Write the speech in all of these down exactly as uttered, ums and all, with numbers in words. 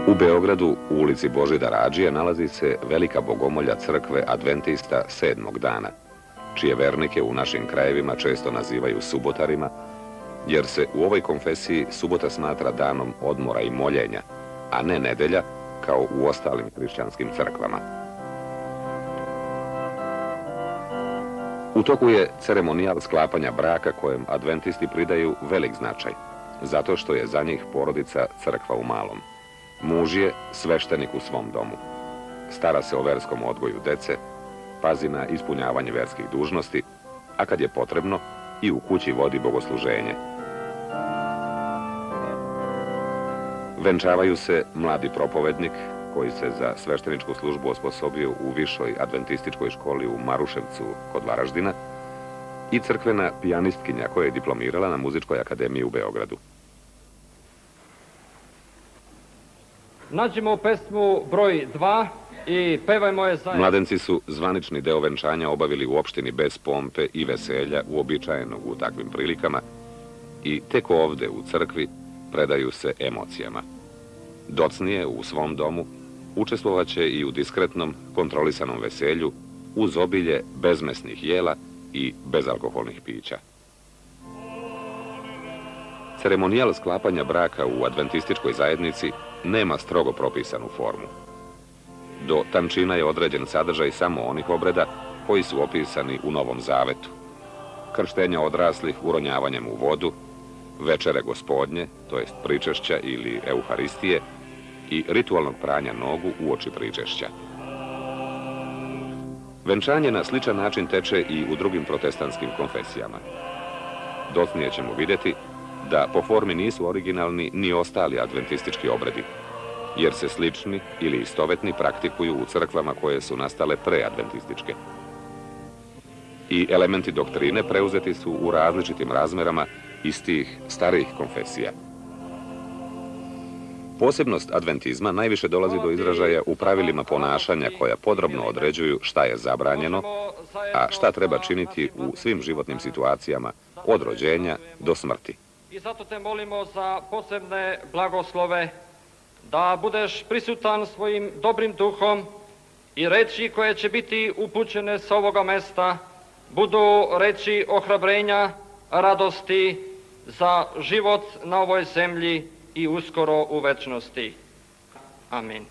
U Beogradu, u ulici Božidara Adžije, nalazi se velika bogomolja crkve Adventista sedmog dana, čije vernike u našim krajevima često nazivaju subotarima, jer se u ovoj konfesiji subota smatra danom odmora i moljenja, a ne nedelja kao u ostalim hrišćanskim crkvama. U toku je ceremonijal sklapanja braka kojem adventisti pridaju velik značaj, zato što je za njih porodica crkva u malom. Muž je sveštenik u svom domu. Stara se o verskom odgoju dece, pazi na ispunjavanje verskih dužnosti, a kad je potrebno, i u kući vodi bogosluženje. Venčavaju se mladi propovednik, koji se za svešteničku službu osposobio u višoj adventističkoj školi u Maruševcu kod Varaždina, i crkvena pijanistkinja koja je diplomirala na Muzičkoj akademiji u Beogradu. Nađemo pesmu broj dva i pevajmo je zajedno. Mladenci su zvanični deo venčanja obavili u opštini bez pompe i veselja uobičajenog u takvim prilikama i tek ovde u crkvi predaju se emocijama. Docnije u svom domu učestvovaće i u diskretnom, kontrolisanom veselju uz obilje bezmesnih jela i bezalkoholnih pića. Ceremonijal sklapanja braka u adventističkoj zajednici nema strogo propisanu formu. Do tančina je određen sadržaj samo onih obreda koji su opisani u Novom Zavetu. Krštenja odraslih uronjavanjem u vodu, večere gospodnje, to jest pričešća ili euharistije, i ritualnog pranja nogu uoči pričešća. Venčanje na sličan način teče i u drugim protestantskim konfesijama. Docnije ćemo vidjeti da po formi nisu originalni ni ostali adventistički obredi, jer se slični ili istovetni praktikuju u crkvama koje su nastale preadventističke. I elementi doktrine preuzeti su u različitim razmerama iz tih starijih konfesija. Posebnost adventizma najviše dolazi do izražaja u pravilima ponašanja koja podrobno određuju šta je zabranjeno, a šta treba činiti u svim životnim situacijama, od rođenja do smrti. I zato te molimo za posebne blagoslove, da budeš prisutan svojim dobrim duhom i reči koje će biti upućene s ovoga mesta budu reči ohrabrenja, radosti za život na ovoj zemlji i uskoro u večnosti. Amin.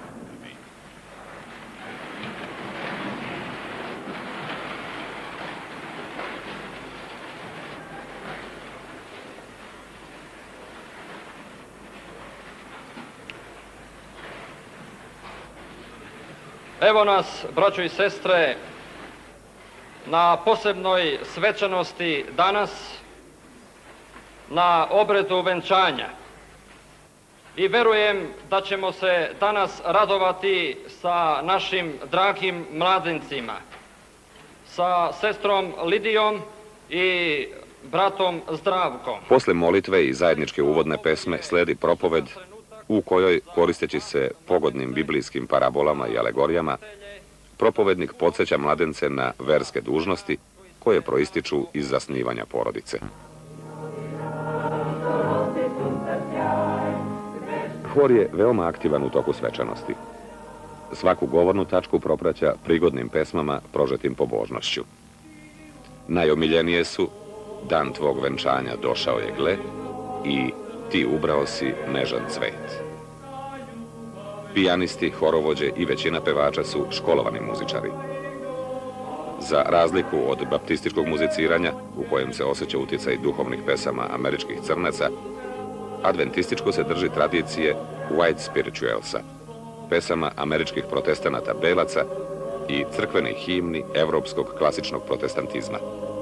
Evo nas, braćo i sestre, na posebnoj svečanosti danas, na obredu venčanja. I verujem da ćemo se danas radovati sa našim dragim mladencima, sa sestrom Lidijom i bratom Zdravkom. Posle molitve i zajedničke uvodne pesme sledi propoved u kojoj, koristeći se pogodnim biblijskim parabolama i alegorijama, propovednik podsjeća mladence na verske dužnosti koje proističu iz zasnivanja porodice. Hor je veoma aktivan u toku svečanosti. Svaku govornu tačku propraća prigodnim pesmama prožetim pobožnošću. Najomiljenije su Dan tvog venčanja došao je gle i Ti ubrao si nežan cvet. Pijanisti, horovođe i većina pevača su školovani muzičari. Za razliku od baptističkog muziciranja, u kojem se osjeća utjecaj duhovnih pesama američkih crnaca, adventističko se drži tradicije white spiritualsa, pesama američkih protestanata belaca i crkvenih himni evropskog klasičnog protestantizma.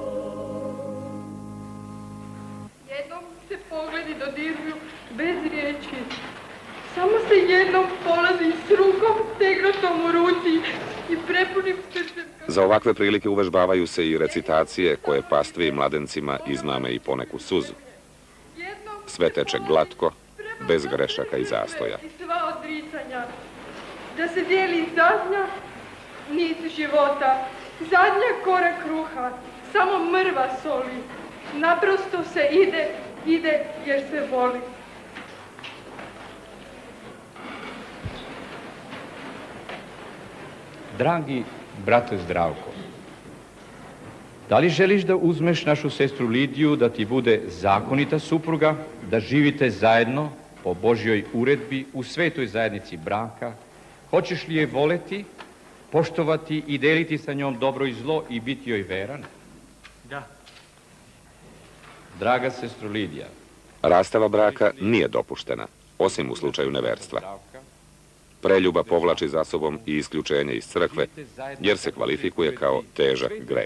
Jednom se pogledi dodiruju bez riječi. Samo se jednom polazi s rukom stegnutom u ruci i prepunim srcem. Za ovakve prilike uvežbavaju se i recitacije koje pastvi i mladencima izmame i poneku suzu. Sve teče glatko, bez grešaka i zastoja. I sva odricanja. Da se dijeli zadnja nit života, zadnja kora kruha, samo mrva soli. Naprosto se ide, ide jer se voli. Dragi brate Zdravko, da li želiš da uzmeš našu sestru Lidiju da ti bude zakonita supruga, da živite zajedno po Božjoj uredbi u svetoj zajednici braka? Hoćeš li je voleti, poštovati i deliti sa njom dobro i zlo i biti joj veran? Da. Draga sestro Lidija, Rastava braka nije dopuštena, osim u slučaju neverstva. Preljuba povlači za sobom i isključenje iz crkve, jer se kvalifikuje kao težak greh.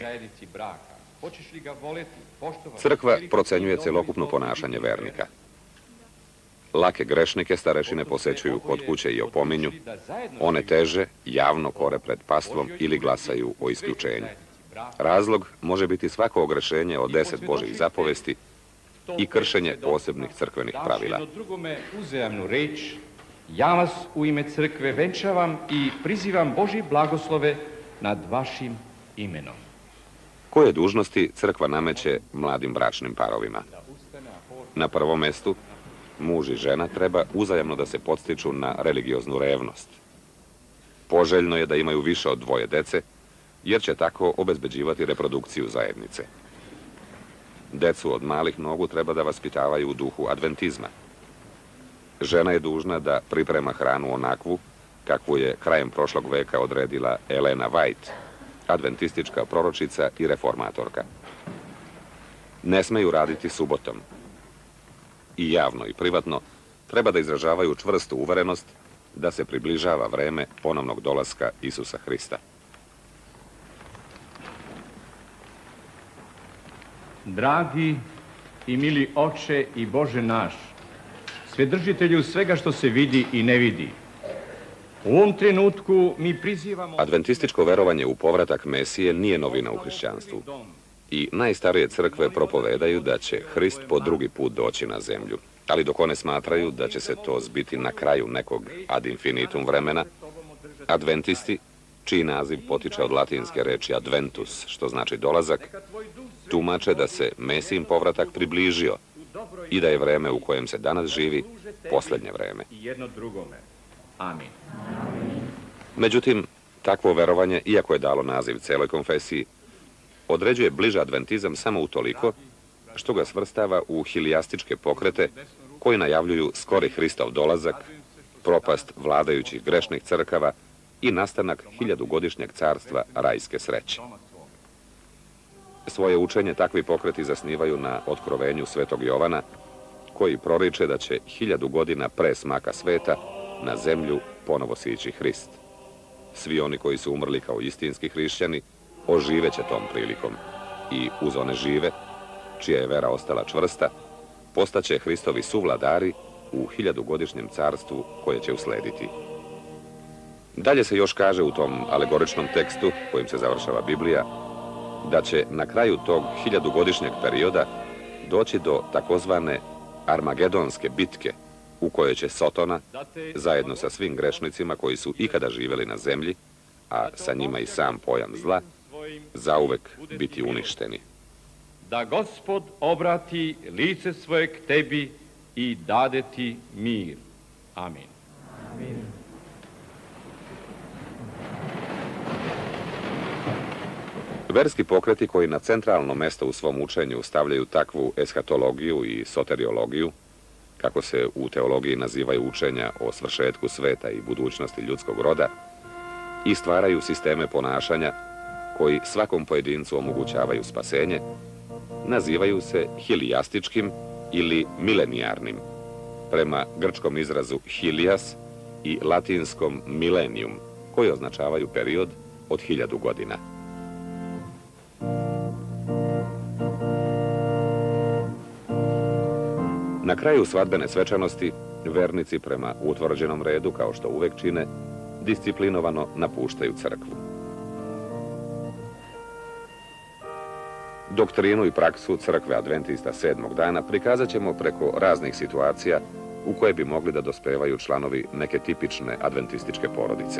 Crkva procenjuje celokupno ponašanje vernika. Lake grešnike starešine posećuju kod kuće i opominju, one teže javno kore pred pastvom ili glasaju o isključenju. Razlog može biti svako ogrešenje od deset Božjih zapovesti i kršenje posebnih crkvenih pravila. Uzajamnu reč, ja vas u ime crkve venčavam i prizivam Božje blagoslove nad vašim imenom. Koje dužnosti crkva nameće mladim bračnim parovima? Na prvom mestu, muž i žena treba uzajamno da se podstiču na religioznu revnost. Poželjno je da imaju više od dvoje dece, jer će tako obezbeđivati reprodukciju zajednice. Decu od malih nogu treba da vaspitavaju u duhu adventizma. Žena je dužna da priprema hranu onakvu, kakvu je krajem prošlog veka odredila Elena White, adventistička proročica i reformatorka. Ne smeju raditi subotom. I javno i privatno treba da izražavaju čvrstu uverenost da se približava vreme ponovnog dolaska Isusa Hrista. Dragi i mili Oče i Bože naš, Svedržitelju svega što se vidi i ne vidi, u ovom trenutku mi prizivamo... Adventističko verovanje u povratak Mesije nije novina u hrišćanstvu. I najstarije crkve propovedaju da će Hrist po drugi put doći na zemlju. Ali dok one smatraju da će se to zbiti na kraju nekog ad infinitum vremena, adventisti, čiji naziv potiče od latinske reči adventus, što znači dolazak, tumače da se Mesijin povratak približio i da je vreme u kojem se danas živi posljednje vreme. Amin. Međutim, takvo verovanje, iako je dalo naziv celoj konfesiji, određuje bliže adventizam samo utoliko što ga svrstava u hilijastičke pokrete koji najavljuju skori Hristov dolazak, propast vladajućih grešnih crkava i nastanak hiljadugodišnjeg carstva rajske sreće. Svoje učenje takvi pokreti zasnivaju na otkrovenju svetog Jovana, koji proriče da će hiljadu godina pre smaka sveta na zemlju ponovo sići Hrist. Svi oni koji su umrli kao istinski hrišćani oživeće tom prilikom i uz one žive, čija je vera ostala čvrsta, postaće Hristovi suvladari u hiljadugodišnjem carstvu koje će uslediti. Dalje se još kaže u tom alegoričnom tekstu, kojim se završava Biblija, da će na kraju tog hiljadugodišnjeg perioda doći do takozvane Armagedonske bitke, u kojoj će Sotona, zajedno sa svim grešnicima koji su ikada živjeli na zemlji, a sa njima i sam pojam zla, zauvek biti uništeni. Da Gospod obrati lice svoje k tebi i dade ti mir. Amin. Amin. Verski pokreti koji na centralno mesto u svom učenju stavljaju takvu eshatologiju i soteriologiju, kako se u teologiji nazivaju učenja o svršetku sveta i budućnosti ljudskog roda, i stvaraju sisteme ponašanja koji svakom pojedincu omogućavaju spasenje, nazivaju se hilijastičkim ili milenijarnim, prema grčkom izrazu hilias i latinskom millennium, koji označavaju period od hiljadu godina. Na kraju svadbene svečanosti, vernici prema utvrđenom redu, kao što uvek čine, disciplinovano napuštaju crkvu. Doktrinu i praksu crkve adventista sedmog dana prikazat ćemo preko raznih situacija u koje bi mogli da dospevaju članovi neke tipične adventističke porodice.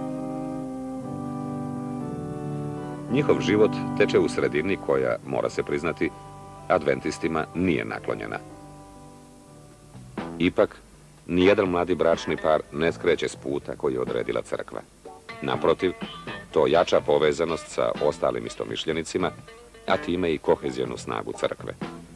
Njihov život teče u sredini koja, mora se priznati, adventistima nije naklonjena. Ipak, nijedan mladi bračni par ne skreće s puta koji je odredila crkva. Naprotiv, to jača povezanost sa ostalim istomišljenicima, a time i kohezijonu snagu crkve.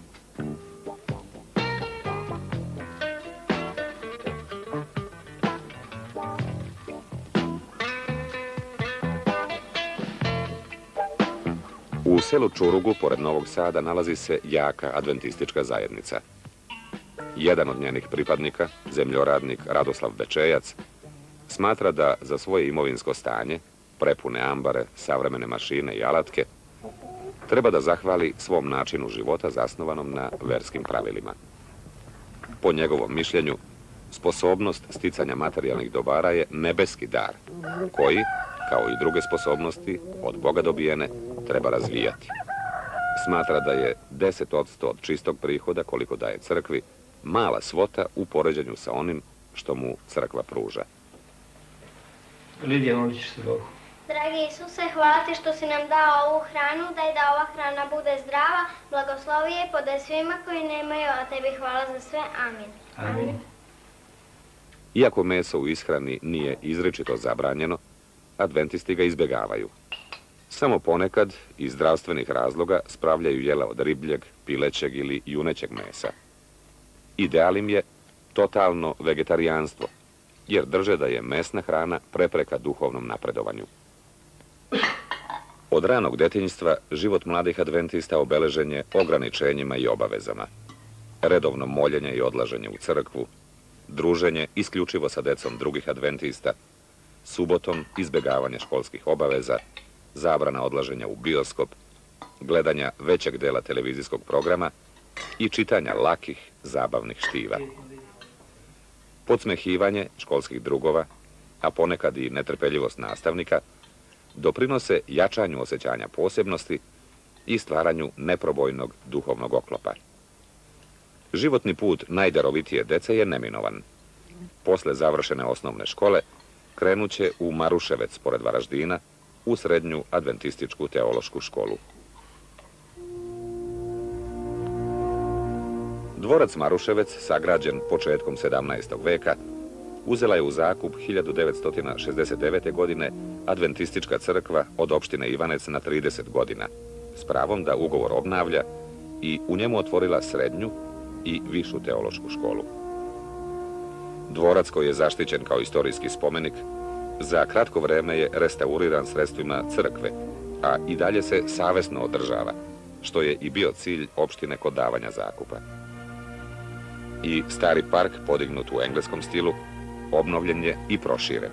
U selu Čurugu, pored Novog Sada, nalazi se jaka adventistička zajednica. Jedan od njenih pripadnika, zemljoradnik Radoslav Bečejac, smatra da za svoje imovinsko stanje, prepune ambare, savremene mašine i alatke, treba da zahvali svom načinu života zasnovanom na verskim pravilima. Po njegovom mišljenju, sposobnost sticanja materijalnih dobara je nebeski dar, koji, kao i druge sposobnosti, od Boga dobijene, treba razvijati. Smatra da je deset posto od čistog prihoda, koliko daje crkvi, mala svota u poređenju sa onim što mu crkva pruža. Lidija, moliš se Bogu. Dragi Isuse, hvala ti što si nam dao ovu hranu, daj da ova hrana bude zdrava, blagoslovi je, podaj svima koji nemaju, a tebi hvala za sve. Amin. Amin. Iako meso u ishrani nije izričito zabranjeno, adventisti ga izbjegavaju. Samo ponekad, iz zdravstvenih razloga, spravljaju jela od ribljeg, pilećeg ili junećeg mesa. Ideal im je totalno vegetarijanstvo, jer drže da je mesna hrana prepreka duhovnom napredovanju. Od ranog detinjstva život mladih adventista obeležen je ograničenjima i obavezama. Redovno moljenje i odlaženje u crkvu, druženje isključivo sa decom drugih adventista, subotom izbjegavanje školskih obaveza, zabrana odlaženja u bioskop, gledanja većeg dela televizijskog programa i čitanja lakih, zabavnih štiva. Podsmehivanje školskih drugova, a ponekad i netrpeljivost nastavnika, doprinose jačanju osjećanja posebnosti i stvaranju neprobojnog duhovnog oklopa. Životni put najdarovitije dece je neminovan. Posle završene osnovne škole krenut će u Maruševec pored Varaždina u srednju adventističku teološku školu. Dvorac Maruševec, sagrađen početkom sedamnaestog veka, uzela je u zakup hiljadu devetsto šezdeset devete. godine adventistička crkva od opštine Ivanec na trideset godina, s pravom da ugovor obnavlja i u njemu otvorila srednju i višu teološku školu. Dvorac, koji je zaštićen kao istorijski spomenik, za kratko vreme je restauriran sredstvima crkve, a i dalje se savesno održava, što je i bio cilj opštine kod davanja zakupa. I stari park, podignut u engleskom stilu, obnovljen je i proširen.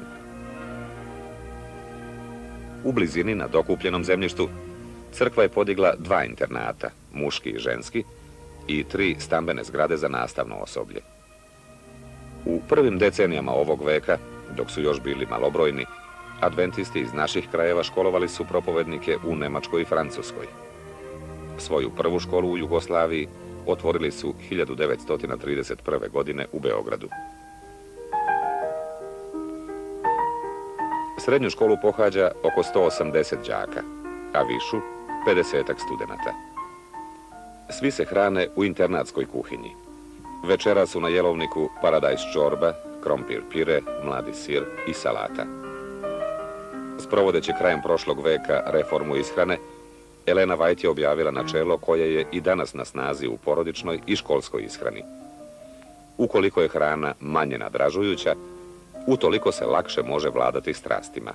U blizini, na dokupljenom zemljištu, crkva je podigla dva internata, muški i ženski, i tri stambene zgrade za nastavno osoblje. U prvim decenijama ovog veka, dok su još bili malobrojni, adventisti iz naših krajeva školovali su propovednike u Nemačkoj i Francuskoj. Svoju prvu školu u Jugoslaviji otvorili su hiljadu devetsto trideset prve. godine u Beogradu. Srednju školu pohađa oko sto osamdeset đaka, a višu pedesetak studenata. Svi se hrane u internatskoj kuhinji. Večera su na jelovniku paradajz čorba, krompir pire, mladi sir i salata. Sprovodeći krajem prošlog veka reformu ishrane, Elena Vajt je objavila načelo koje je i danas na snazi u porodičnoj i školskoj ishrani. Ukoliko je hrana manje nadražujuća, utoliko se lakše može vladati strastima.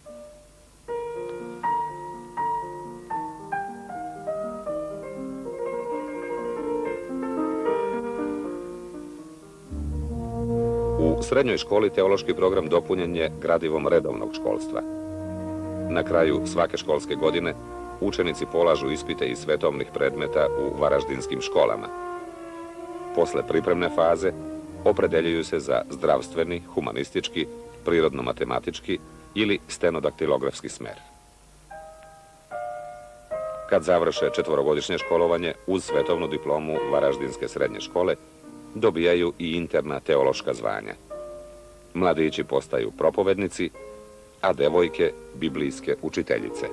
U srednjoj školi teološki program dopunjen je gradivom redovnog školstva. Na kraju svake školske godine učenici polažu ispite iz svetovnih predmeta u varaždinskim školama. Posle pripremne faze opredeljuju se za zdravstveni, humanistički, prirodno-matematički ili stenodaktilografski smer. Kad završe četvorogodišnje školovanje, uz svetovnu diplomu Varaždinske srednje škole, dobijaju i interna teološka zvanja. Mladići postaju propovednici, a devojke biblijske učiteljice.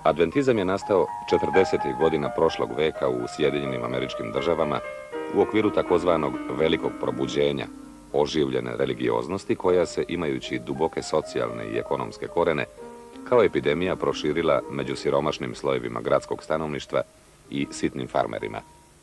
Adventizam je nastao četrdesetih godina prošlog veka u Sjedinjenim Američkim Državama u okviru takozvanog velikog probuđenja, oživljene religioznosti koja se, imajući duboke socijalne i ekonomske korene, kao epidemija proširila među siromašnim slojevima gradskog stanovništva i sitnim farmerima.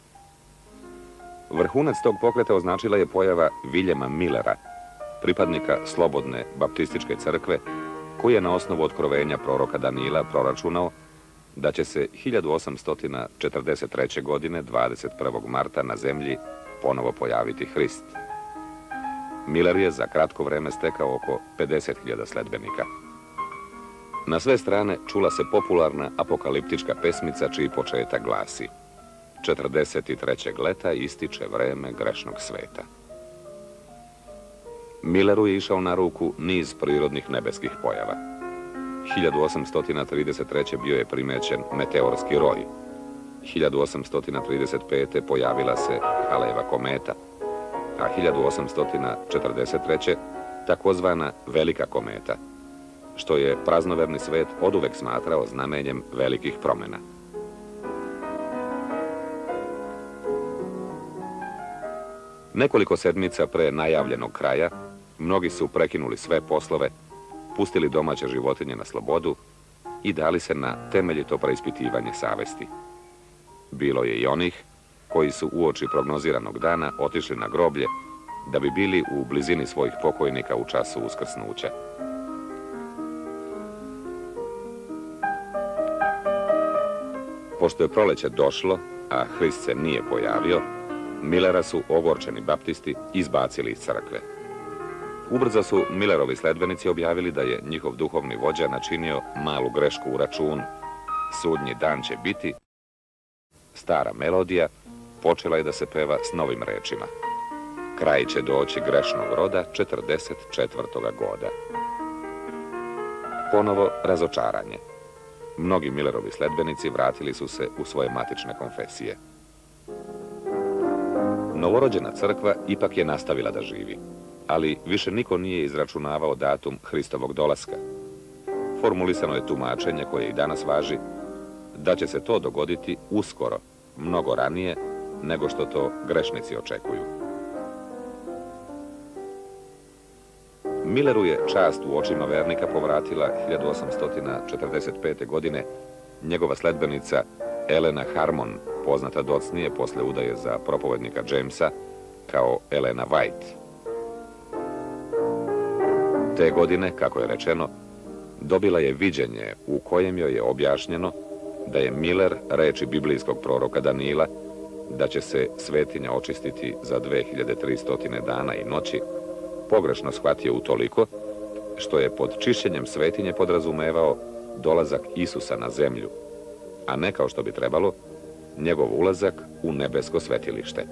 Vrhunac tog pokreta označila je pojava Viljema Millera, pripadnika Slobodne baptističke crkve, koji je na osnovu otkrovenja proroka Danila proračunao da će se hiljadu osamsto četrdeset treće. godine, dvadeset prvog marta, na zemlji ponovo pojaviti Hrist. Miller je za kratko vreme stekao oko pedeset hiljada sledbenika. Na sve strane čula se popularna apokaliptička pesmica čiji početak glasi: četrdeset trećeg leta ističe vreme grešnog sveta. Milleru je išao na ruku niz prirodnih nebeskih pojava. hiljadu osamsto trideset treće. bio je primećen meteorski roj. hiljadu osamsto trideset pete. pojavila se Haleva kometa, a hiljadu osamsto četrdeset treće. takozvana Velika kometa, što je praznoverni svet oduvek smatrao znamenjem velikih promjena. Nekoliko sedmica pre najavljenog kraja, mnogi su prekinuli sve poslove, pustili domaće životinje na slobodu i dali se na temeljito preispitivanje savesti. Bilo je i onih koji su uoči prognoziranog dana otišli na groblje da bi bili u blizini svojih pokojnika u času uskrsnuća. Pošto je proleće došlo, a Hrist se nije pojavio, Millera su ogorčeni baptisti izbacili iz crkve. Ubrzo su Millerovi sledbenici objavili da je njihov duhovni vođa načinio malu grešku u računu. Sudnji dan će biti. Stara melodija počela je da se peva s novim rečima. Kraj će doći grešnog roda četrdeset četvrtoga goda. Ponovo razočaranje. Mnogi Millerovi sledbenici vratili su se u svoje matične konfesije. Novorođena crkva ipak je nastavila da živi, ali više niko nije izračunavao datum Hristovog dolaska. Formulisano je tumačenje koje i danas važi, da će se to dogoditi uskoro, mnogo ranije nego što to grešnici očekuju. Milleru je čast u očima vernika povratila hiljadu osamsto četrdeset pete. godine njegova sledbenica Elena Harmon, poznata docnije posle udaje za propovednika Jamesa kao Elena White. Te godine, kako je rečeno, dobila je viđenje u kojem joj je objašnjeno da je Miller reči biblijskog proroka Danila da će se svetinja očistiti za dve hiljade tristo dana i noći pogrešno shvatio utoliko što je pod čišćenjem svetinje podrazumevao dolazak Isusa na zemlju, a ne kao što bi trebalo, njegov ulazak u nebesko svetilište.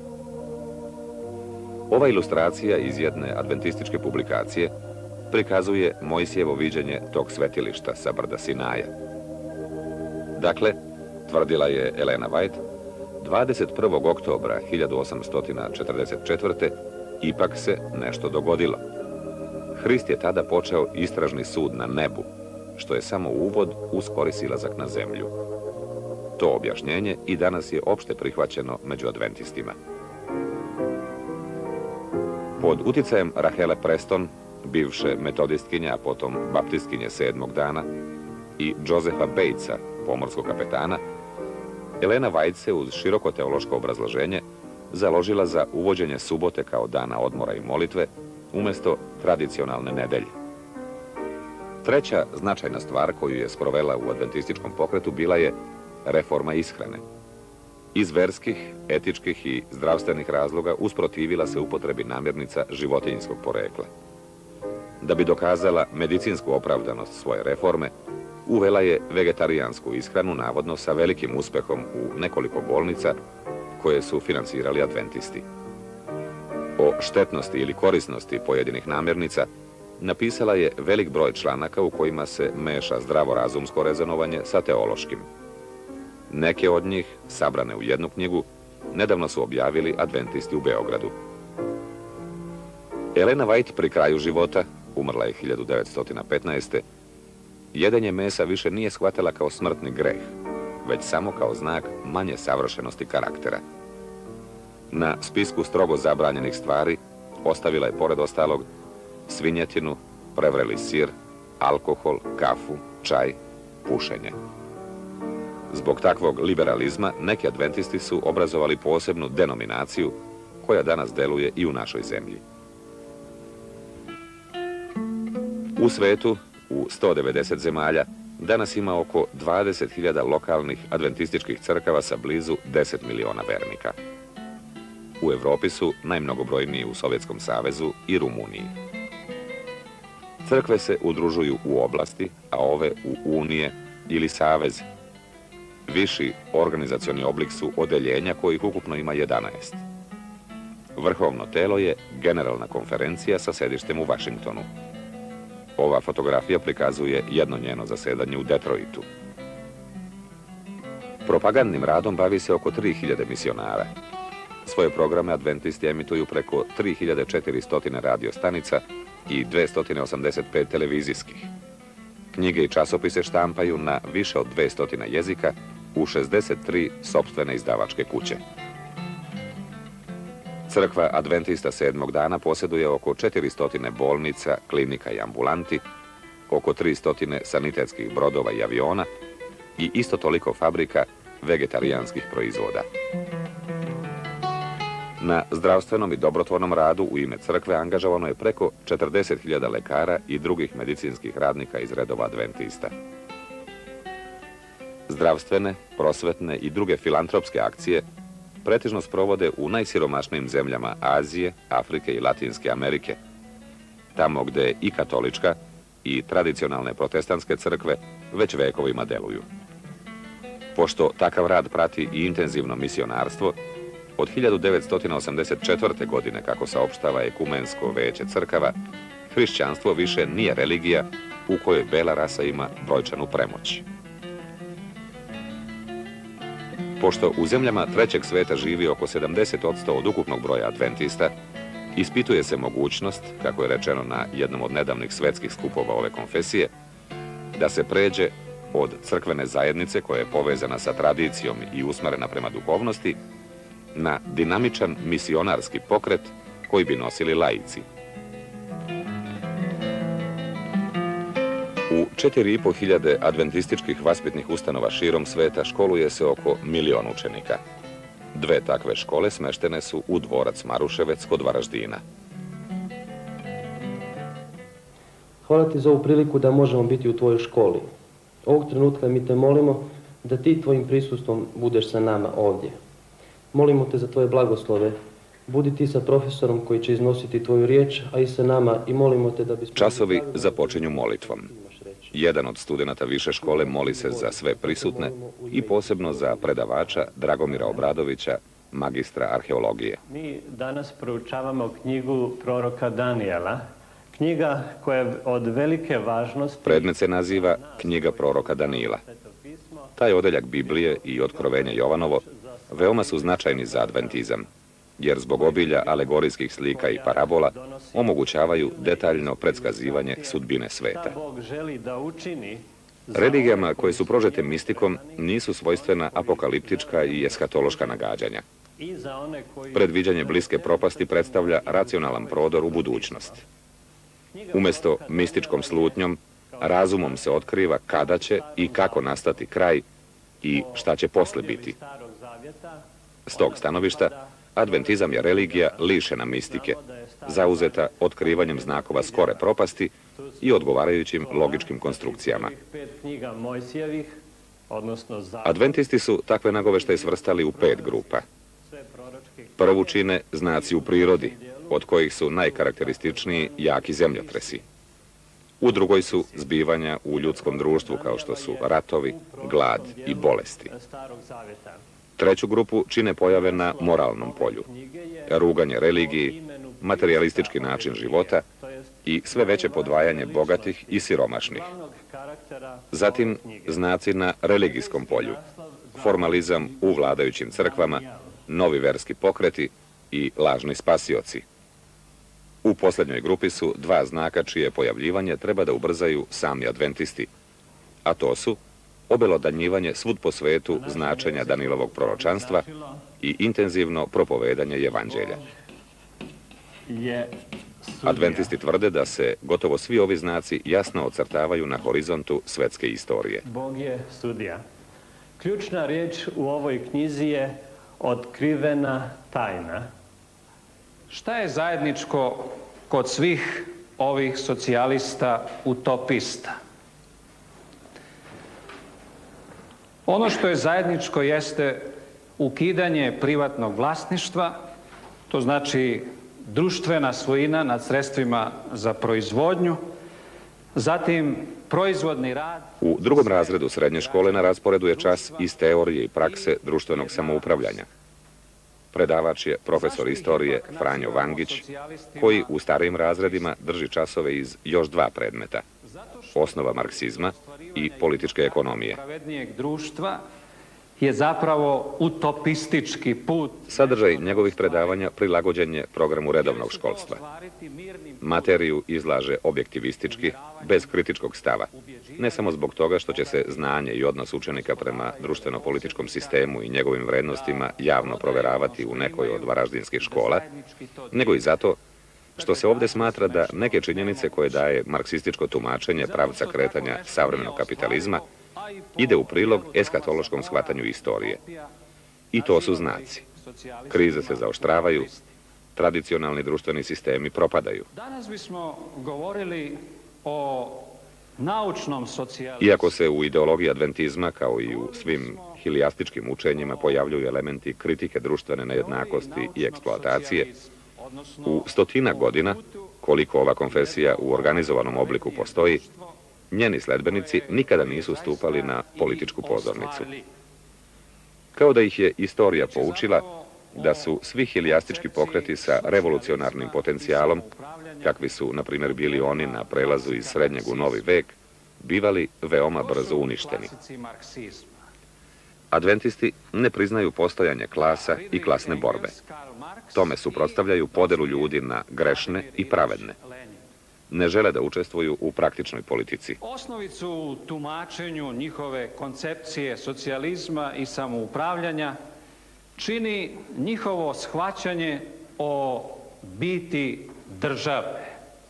Ova ilustracija iz jedne adventističke publikacije prikazuje Mojsijevo viđenje tog svetilišta sa brda Sinaja. Dakle, tvrdila je Elena White, dvadeset prvog oktobra hiljadu osamsto četrdeset četvrte. ipak se nešto dogodilo. Hrist je tada počeo istražni sud na nebu, što je samo uvod u skori silazak na zemlju. To objašnjenje i danas je opšte prihvaćeno među adventistima. Pod uticajem Rahele Preston, bivše metodistkinje, a potom baptistkinje sedmog dana, i Josepha Batesa, pomorskog kapetana, Elena White se uz široko teološko obrazloženje založila za uvođenje subote kao dana odmora i molitve umjesto tradicionalne nedelje. Treća značajna stvar koju je sprovela u adventističkom pokretu bila je reforma ishrane. Iz verskih, etičkih i zdravstvenih razloga usprotivila se upotrebi namirnica životinjskog porekla. Da bi dokazala medicinsku opravdanost svoje reforme, uvela je vegetarijansku ishranu, navodno sa velikim uspehom u nekoliko bolnica koje su financirali adventisti. O štetnosti ili korisnosti pojedinih namirnica napisala je velik broj članaka u kojima se meša zdravorazumsko rezonovanje sa teološkim. Neke od njih, sabrane u jednu knjigu, nedavno su objavili adventisti u Beogradu. Elena White pri kraju života, umrla je hiljadu devetsto petnaeste. jedenje mesa više nije shvatila kao smrtni greh, već samo kao znak manje savršenosti karaktera. Na spisku strogo zabranjenih stvari ostavila je pored ostalog svinjetinu, prevreli sir, alkohol, kafu, čaj, pušenje. Zbog takvog liberalizma neki adventisti su obrazovali posebnu denominaciju koja danas deluje i u našoj zemlji. U svetu, u sto devedeset zemalja, danas ima oko dvadeset hiljada lokalnih adventističkih crkava sa blizu deset miliona vernika. U Evropi su najmnogobrojniji u Sovjetskom savezu i Rumuniji. Crkve se udružuju u oblasti, a ove u unije ili saveze. Viši organizacioni oblik su odeljenja kojih ukupno ima jedanaest. Vrhovno telo je Generalna konferencija sa sedištem u Vašingtonu. Ova fotografija prikazuje jedno njeno zasedanje u Detroitu. Propagandnim radom bavi se oko tri hiljade misionara. Svoje programe adventisti emituju preko tri hiljade četiristo radio stanica i dvesta osamdeset pet televizijskih. Knjige i časopise štampaju na više od dvesta jezika u šezdeset tri sopstvene izdavačke kuće. Crkva adventista sedmog dana posjeduje oko četiristo bolnica, klinika i ambulanti, oko tristo sanitetskih brodova i aviona i isto toliko fabrika vegetarijanskih proizvoda. Na zdravstvenom i dobrotvornom radu u ime crkve angažovano je preko četrdeset hiljada lekara i drugih medicinskih radnika iz redova adventista. Zdravstvene, prosvetne i druge filantropske akcije pretežno sprovode u najsiromašnijim zemljama Azije, Afrike i Latinske Amerike, tamo gde i katolička i tradicionalne protestantske crkve već vekovima deluju. Pošto takav rad prati i intenzivno misionarstvo, od hiljadu devetsto osamdeset četvrte. godine, kako saopštava Ekumensko veće crkava, hrišćanstvo više nije religija u kojoj bela rasa ima brojčanu premoć. Pošto u zemljama trećeg sveta živi oko sedamdeset posto od ukupnog broja adventista, ispituje se mogućnost, kako je rečeno na jednom od nedavnih svetskih skupova ove konfesije, da se pređe od crkvene zajednice koja je povezana sa tradicijom i usmerena prema duhovnosti, na dinamičan misionarski pokret koji bi nosili laici. U četiri i po hiljade adventističkih vaspitnih ustanova širom sveta školuje se oko milion učenika. Dve takve škole smeštene su u dvorac Maruševec kod Varaždina. Hvala ti za ovu priliku da možemo biti u tvojoj školi. Ovog trenutka mi te molimo da ti tvojim prisustvom budeš sa nama ovdje. Molimo te za tvoje blagoslove. Budi ti sa profesorom koji će iznositi tvoju riječ, a i sa nama, i molimo te da bismo... Časovi započinju molitvom. Jedan od studenata više škole moli se za sve prisutne i posebno za predavača Dragomira Obradovića, magistra arheologije. Mi danas proučavamo knjigu proroka Danijela, knjiga koja je od velike važnosti... Predmet se naziva Knjiga proroka Danila. Taj odeljak Biblije i Otkrovenje Jovanovo veoma su značajni za adventizam, jer zbog obilja alegorijskih slika i parabola omogućavaju detaljno predskazivanje sudbine sveta. Religijama koje su prožete mistikom nisu svojstvena apokaliptička i eskatološka nagađanja. Predviđanje bliske propasti predstavlja racionalan prodor u budućnost. Umjesto mističkom slutnjom, razumom se otkriva kada će i kako nastati kraj i šta će posle biti. S tog stanovišta, adventizam je religija lišena mistike, zauzeta otkrivanjem znakova skore propasti i odgovarajućim logičkim konstrukcijama. Adventisti su takve nagoveštaje svrstali u pet grupa. Prvu čine znaci u prirodi, od kojih su najkarakterističniji jaki zemljotresi. U drugoj su zbivanja u ljudskom društvu, kao što su ratovi, glad i bolesti. Treću grupu čine pojave na moralnom polju, ruganje religiji, materijalistički način života i sve veće podvajanje bogatih i siromašnih. Zatim znaci na religijskom polju, formalizam u vladajućim crkvama, novi verski pokreti i lažni spasioci. U posljednjoj grupi su dva znaka čije pojavljivanje treba da ubrzaju sami adventisti, a to su obelodanjivanje svud po svetu značenja Danilovog proročanstva i intenzivno propovedanje evanđelja. Adventisti tvrde da se gotovo svi ovi znaci jasno ocrtavaju na horizontu svetske istorije. Bog je sudija. Ključna riječ u ovoj knjizi je otkrivena tajna. Šta je zajedničko kod svih ovih socijalista utopista? Ono što je zajedničko jeste ukidanje privatnog vlasništva, to znači društvena svojina nad sredstvima za proizvodnju, zatim proizvodni rad. U drugom razredu srednje škole na rasporedu je čas iz teorije i prakse društvenog samoupravljanja. Predavač je profesor istorije Franjo Vangić, koji u starijim razredima drži časove iz još dva predmeta, osnova marksizma i političke ekonomije. Pravednijeg društva je zapravo utopistički put. Sadržaj njegovih predavanja prilagođen je programu redovnog školstva. Materiju izlaže objektivistički, bez kritičkog stava. Ne samo zbog toga što će se znanje i odnos učenika prema društveno-političkom sistemu i njegovim vrednostima javno proveravati u nekoj od varaždinskih škola, nego i zato što se ovdje smatra da neke činjenice koje daje marksističko tumačenje pravca kretanja savremenog kapitalizma ide u prilog eskatološkom shvatanju istorije. I to su znaci. Krize se zaoštravaju, tradicionalni društveni sistemi propadaju. Danas bismo govorili o naučnom socijalizmu. Iako se u ideologiji adventizma, kao i u svim hilijastičkim učenjima, pojavljuju elementi kritike društvene nejednakosti i eksploatacije, u stotina godina, koliko ova konfesija u organizovanom obliku postoji, njeni sledbenici nikada nisu stupali na političku pozornicu. Kao da ih je istorija poučila da su svi hilijastički pokreti sa revolucionarnim potencijalom, kakvi su, na primjer, bili oni na prelazu iz srednjeg u novi vek, bivali veoma brzo uništeni. Adventisti ne priznaju postojanje klasa i klasne borbe. Tome suprotstavljaju podelu ljudi na grešne i pravedne. Ne žele da učestvuju u praktičnoj politici. Osnovicu u tumačenju njihove koncepcije socijalizma i samoupravljanja čini njihovo shvaćanje o biti države.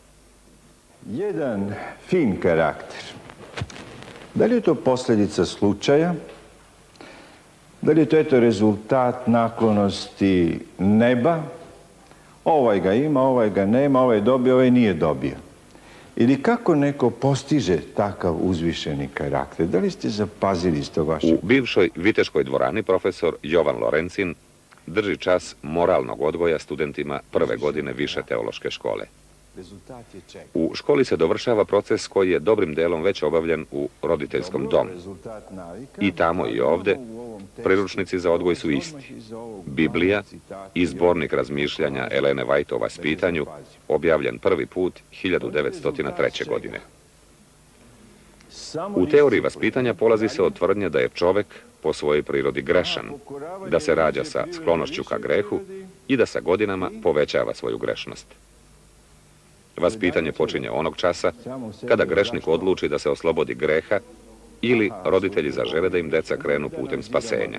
Jedan fin karakter. Da li je to posljedica slučaja? Da li je to eto rezultat naklonosti neba? Ovaj ga ima, ovaj ga nema, ovaj je dobio, ovaj nije dobio. Ili kako neko postiže takav uzvišeni karakter? Da li ste zapazili iz tog vašeg... U bivšoj Viteškoj dvorani profesor Jovan Lorencin drži čas moralnog odgoja studentima prve godine više teološke škole. U školi se dovršava proces koji je dobrim delom već obavljen u roditeljskom domu. I tamo i ovdje priručnici za odgoj su isti. Biblija i zbornik razmišljanja Elene White o vaspitanju, objavljen prvi put hiljadu devetsto treće. godine. U teoriji vaspitanja polazi se od tvrdnje da je čovek po svojoj prirodi grešan, da se rađa sa sklonošću ka grehu i da sa godinama povećava svoju grešnost. Vaspitanje počinje onog časa kada grešnik odluči da se oslobodi greha ili roditelji zažele da im deca krenu putem spasenja.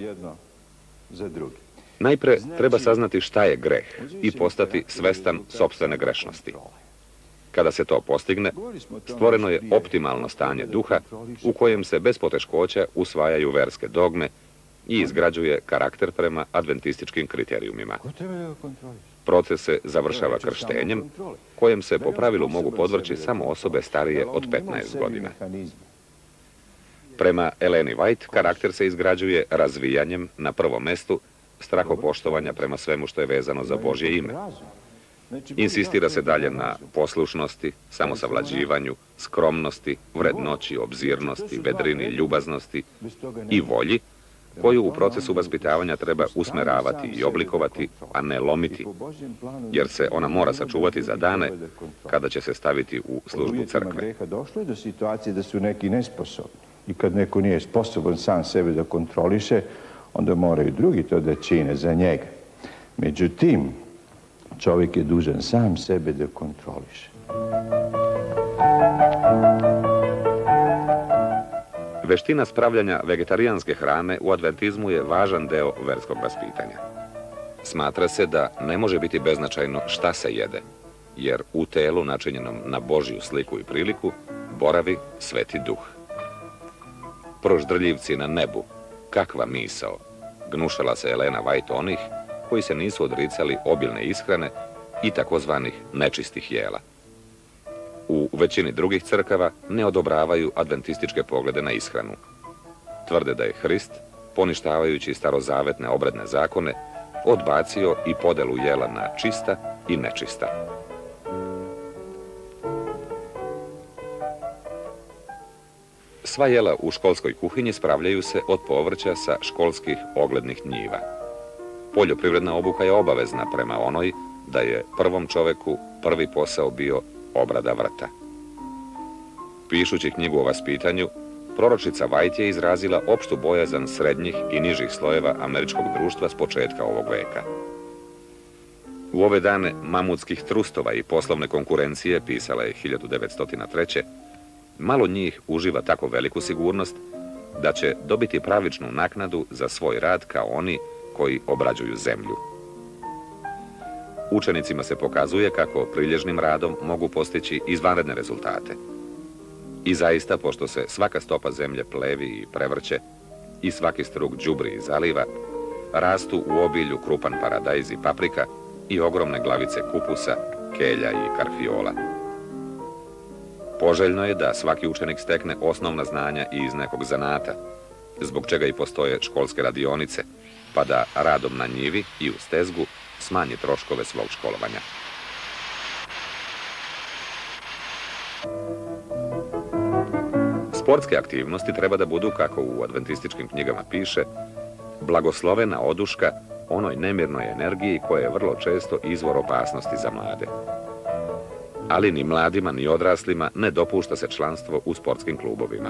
Najpre treba saznati šta je greh i postati svestan sopstvene grešnosti. Kada se to postigne, stvoreno je optimalno stanje duha u kojem se bez poteškoća usvajaju verske dogme i izgrađuje karakter prema adventističkim kriterijumima. Proces se završava krštenjem, kojem se po pravilu mogu podvrći samo osobe starije od petnaest godina. Prema Eleni White, karakter se izgrađuje razvijanjem, na prvom mestu, strahopoštovanja prema svemu što je vezano za Božje ime. Insistira se dalje na poslušnosti, samosavlađivanju, skromnosti, vrednoći, obzirnosti, vedrini, ljubaznosti i volji, koju u procesu vaspitavanja treba usmeravati i oblikovati, a ne lomiti, jer se ona mora sačuvati za dane kada će se staviti u službu crkve. Došlo je do situacije da su neki nesposobni. I kad neko nije sposoban sam sebe da kontroliše, onda moraju drugi to da čine za njega. Međutim, čovjek je dužan sam sebe da kontroliše. Veština spravljanja vegetarijanske hrane u adventizmu je važan deo verskog vaspitanja. Smatra se da ne može biti beznačajno šta se jede, jer u telu načinjenom na Božju sliku i priliku boravi Sveti Duh. Proždrljivci na nebu, kakva misao, gnušala se Elena White onih koji se nisu odricali obilne ishrane i takozvanih nečistih jela. U većini drugih crkava ne odobravaju adventističke poglede na ishranu. Tvrde da je Hrist, poništavajući starozavetne obredne zakone, odbacio i podelu jela na čista i nečista. Sva jela u školskoj kuhinji spravljaju se od povrća sa školskih oglednih njiva. Poljoprivredna obuka je obavezna prema onoj da je prvom čoveku prvi posao bio obrada vrta. Pišući knjigu o vaspitanju, proročica White je izrazila opštu bojazan srednjih i nižih slojeva američkog društva s početka ovog veka. U ove dane mamutskih trustova i poslovne konkurencije, pisala je hiljadu devetsto treće. malo njih uživa tako veliku sigurnost da će dobiti pravičnu naknadu za svoj rad kao oni koji obrađuju zemlju. Učenicima se pokazuje kako prilježnim radom mogu postići izvanredne rezultate. I zaista, pošto se svaka stopa zemlje plevi i prevrće i svaki struk đubri i zaliva, rastu u obilju krupan paradajz i paprika i ogromne glavice kupusa, kelja i karfiola. Poželjno je da svaki učenik stekne osnovna znanja i iz nekog zanata, zbog čega i postoje školske radionice, pa da radom na njivi i u stezgu smanji troškove svog školovanja. Sportske aktivnosti treba da budu, kako u adventističkim knjigama piše, blagoslovena oduška onoj nemirnoj energiji koja je vrlo često izvor opasnosti za mlade. Ali ni mladima ni odraslima ne dopušta se članstvo u sportskim klubovima.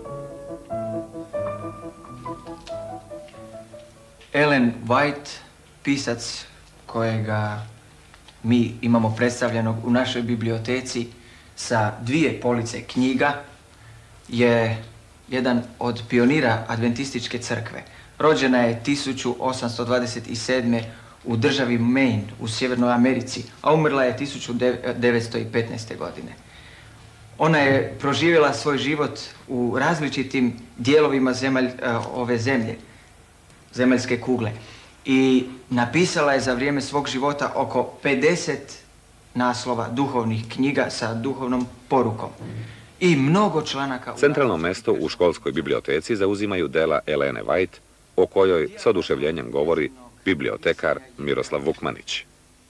Ellen White, pisac kojega mi imamo predstavljenog u našoj biblioteci sa dvije police knjiga, je jedan od pionira adventističke crkve. Rođena je tisuću osamsto dvadeset sedme. u državi Maine u Sjevernoj Americi, a umrla je tisuću devetsto petnaeste. godine. Ona je proživjela svoj život u različitim dijelovima zemalj, ove zemlje, zemaljske kugle. I napisala je za vrijeme svog života oko pedeset naslova duhovnih knjiga sa duhovnom porukom. I mnogo članaka... Centralno mesto u školskoj biblioteci zauzimaju dela Elene White, o kojoj s oduševljenjem govori bibliotekar Miroslav Vukmanić.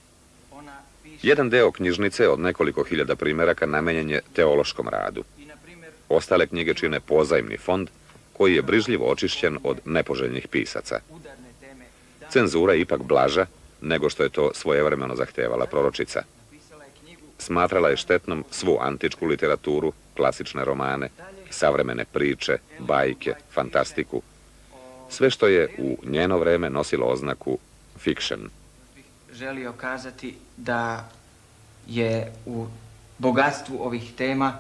Jedan deo knjižnice od nekoliko hiljada primjeraka namenjen je teološkom radu. Ostale knjige čine pozajmni fond koji je brižljivo očišćen od nepoželjnih pisaca. Cenzura je ipak blaža nego što je to svojevremeno zahtevala proročica. Smatrala je štetnom svu antičku literaturu, klasične romane, savremene priče, bajke, fantastiku, sve što je u njeno vreme nosilo oznaku fiction. Želio kazati da je u bogatstvu ovih tema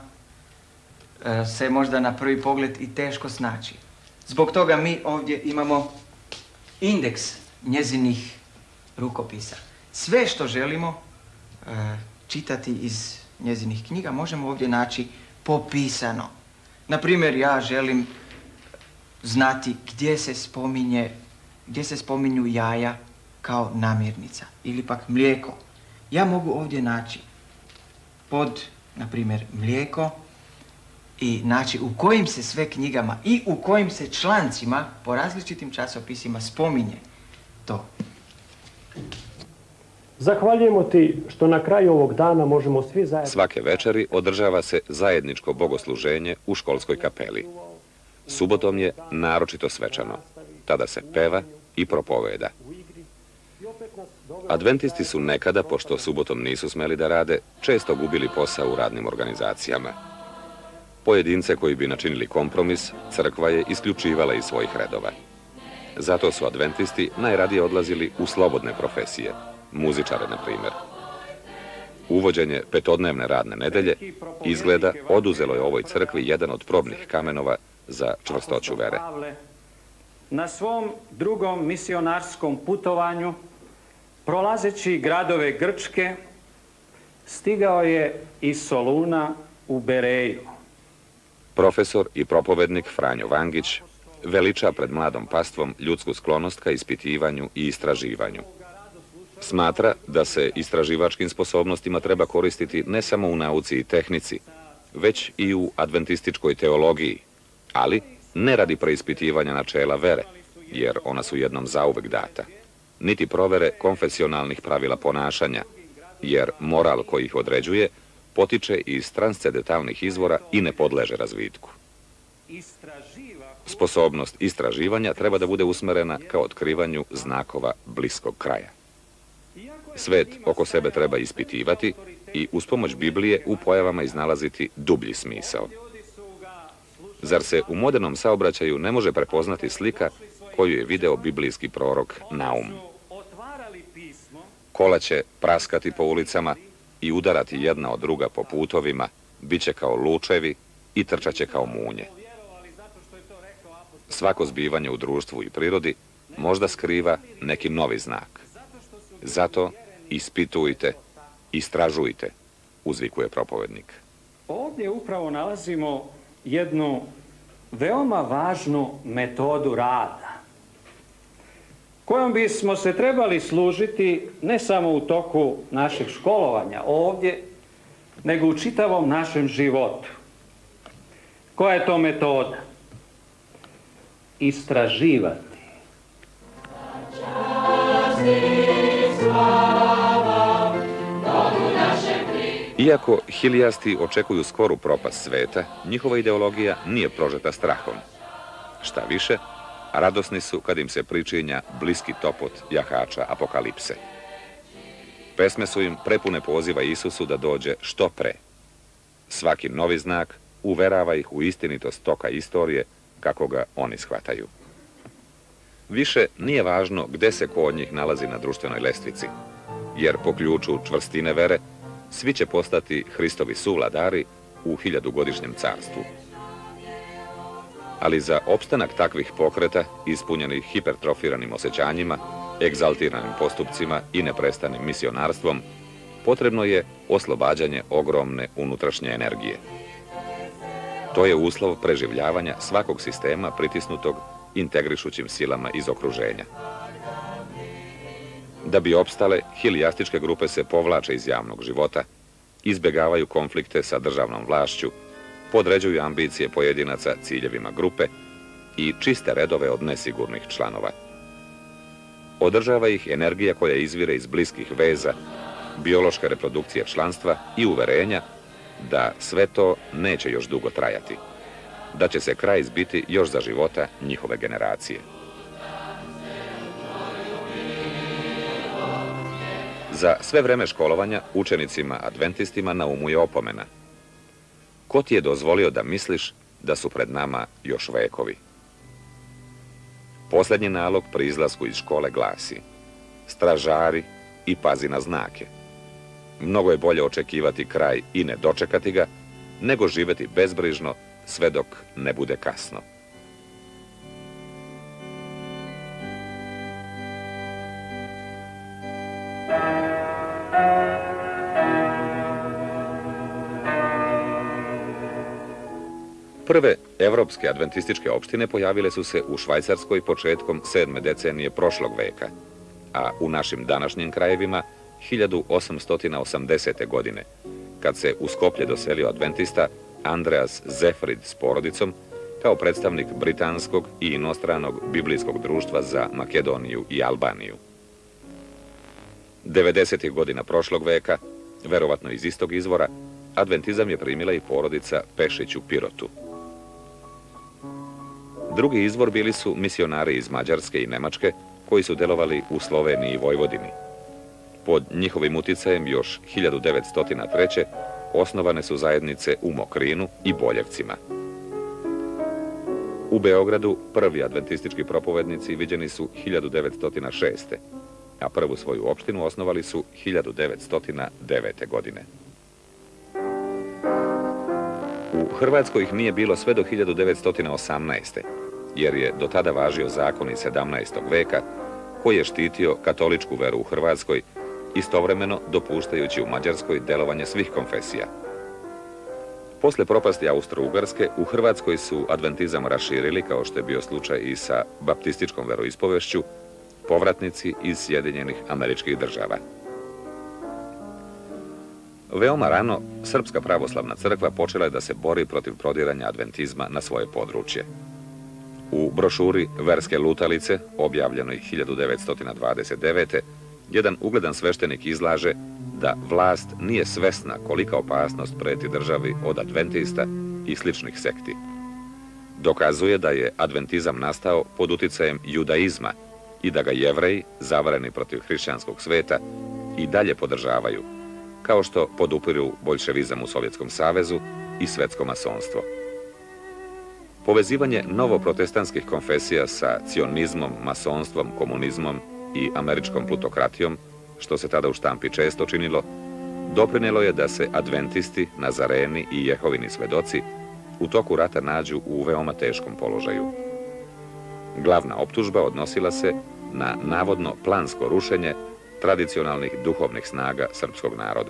se možda na prvi pogled i teško snaći. Zbog toga mi ovdje imamo indeks njezinih rukopisa. Sve što želimo čitati iz njezinih knjiga možemo ovdje naći popisano. Na primjer, ja želim znati gdje se spominje, gdje se spominju jaja kao namirnica ili pak mlijeko. Ja mogu ovdje naći pod, na primjer, mlijeko i naći u kojim se sve knjigama i u kojim se člancima po različitim časopisima spominje to. Zahvaljujemo ti što na kraju ovog dana možemo svi zajedno... Svake večeri održava se zajedničko bogosluženje u školskoj kapeli. Subotom je naročito svečano. Tada se peva i propoveda. Adventisti su nekada, pošto subotom nisu smeli da rade, često gubili posao u radnim organizacijama. Pojedince koji bi načinili kompromis, crkva je isključivala iz svojih redova. Zato su adventisti najradije odlazili u slobodne profesije, muzičare, na primjer. Uvođenje petodnevne radne nedelje izgleda oduzelo je ovoj crkvi jedan od probnih kamenova za čvrstoću vere. Na svom drugom misionarskom putovanju, prolazeći gradove Grčke, stigao je iz Soluna u Bereju. Profesor i propovednik Franjo Vangić veliča pred mladom pastvom ljudsku sklonost ka ispitivanju i istraživanju. Smatra da se istraživačkim sposobnostima treba koristiti ne samo u nauci i tehnici, već i u adventističkoj teologiji, ali ne radi preispitivanja načela vere, jer ona su jednom zauvek data, niti provere konfesionalnih pravila ponašanja, jer moral koji ih određuje potiče iz transcendentalnih izvora i ne podleže razvitku. Sposobnost istraživanja treba da bude usmerena ka otkrivanju znakova bliskog kraja. Svet oko sebe treba ispitivati i uz pomoć Biblije u pojavama iznalaziti dublji smisao. Zar se u modernom saobraćaju ne može prepoznati slika koju je video biblijski prorok Naum? Kola će praskati po ulicama i udarati jedna od druga po putovima, bit će kao lučevi i trčaće kao munje. Svako zbivanje u društvu i prirodi možda skriva neki novi znak. Zato ispitujte, istražujte, uzvikuje propovednik. Ovdje upravo nalazimo jednu veoma važnu metodu rada, kojom bismo se trebali služiti ne samo u toku našeg školovanja ovdje, nego u čitavom našem životu. Koja je to metoda? Istraživati. Iako hilijasti očekuju skoru propast sveta, njihova ideologija nije prožeta strahom. Šta više, radosni su kad im se pričinja bliski topot jahača apokalipse. Pesme su im prepune poziva Isusu da dođe što pre. Svaki novi znak uverava ih u istinitost toka istorije kako ga oni shvataju. Više nije važno gde se ko od njih nalazi na društvenoj lestvici, jer po ključu čvrstine vere svi će postati Hristovi suvladari u hiljadugodišnjem carstvu. Ali za opstanak takvih pokreta, ispunjenih hipertrofiranim osjećanjima, egzaltiranim postupcima i neprestanim misionarstvom, potrebno je oslobađanje ogromne unutrašnje energije. To je uslov preživljavanja svakog sistema pritisnutog integrišućim silama iz okruženja. Da bi opstale, hilijastičke grupe se povlače iz javnog života, izbjegavaju konflikte sa državnom vlašću, podređuju ambicije pojedinaca ciljevima grupe i čiste redove od nesigurnih članova. Održava ih energija koja izvire iz bliskih veza, biološke reprodukcije članstva i uverenja da sve to neće još dugo trajati, da će se kraj zbiti još za života njihove generacije. Za sve vreme školovanja učenicima adventistima na umu je opomena. Ko ti je dozvolio da misliš da su pred nama još vekovi? Posljednji nalog pri izlasku iz škole glasi: stražari i pazi na znake. Mnogo je bolje očekivati kraj i ne dočekati ga, nego živjeti bezbrižno sve dok ne bude kasno. Prve evropske adventističke opštine pojavile su se u Švajcarskoj početkom sedme decenije prošlog veka, a u našim današnjim krajevima hiljadu osamsto osamdesete. godine, kad se u Skoplje doselio adventista Andreas Zefrid s porodicom kao predstavnik britanskog i inostranog biblijskog društva za Makedoniju i Albaniju. devedesetih godina prošlog veka, verovatno iz istog izvora, adventizam je primila i porodica Pešić u Pirotu. Drugi izvor bili su misionari iz Mađarske i Nemačke koji su delovali u Sloveniji i Vojvodini. Pod njihovim uticajem još hiljadu devetsto treće. osnovane su zajednice u Mokrinu i Boljevcima. U Beogradu prvi adventistički propovednici viđeni su hiljadu devetsto šeste. a prvu svoju opštinu osnovali su hiljadu devetsto devete. godine. U Hrvatskoj ih nije bilo sve do hiljadu devetsto osamnaeste. jer je do tada važio zakon iz sedamnaestog veka koji je štitio katoličku veru u Hrvatskoj, istovremeno dopuštajući u Mađarskoj delovanje svih konfesija. Posle propasti Austro-Ugarske, u Hrvatskoj su adventizam raširili, kao što je bio slučaj i sa baptističkom veroispovešću, povratnici iz Sjedinjenih Američkih Država. Veoma rano, Srpska pravoslavna crkva počela je da se bori protiv prodiranja adventizma na svoje područje. U brošuri Verske lutalice, objavljenoj hiljadu devetsto dvadeset devete. jedan ugledan sveštenik izlaže da vlast nije svesna kolika opasnost preti državi od adventista i sličnih sekti. Dokazuje da je adventizam nastao pod uticajem judaizma i da ga Jevreji, zavareni protiv hrišćanskog sveta, i dalje podržavaju, kao što podupiru boljševizam u Sovjetskom savezu i svetsko masonstvo. Povezivanje novoprotestantskih konfesija sa cionizmom, masonstvom, komunizmom i američkom plutokratijom, što se tada u štampi često činilo, doprinelo je da se adventisti, nazareni i Jehovini svedoci u toku rata nađu u veoma teškom položaju. Glavna optužba odnosila se na navodno plansko rušenje tradicionalnih duhovnih snaga srpskog naroda.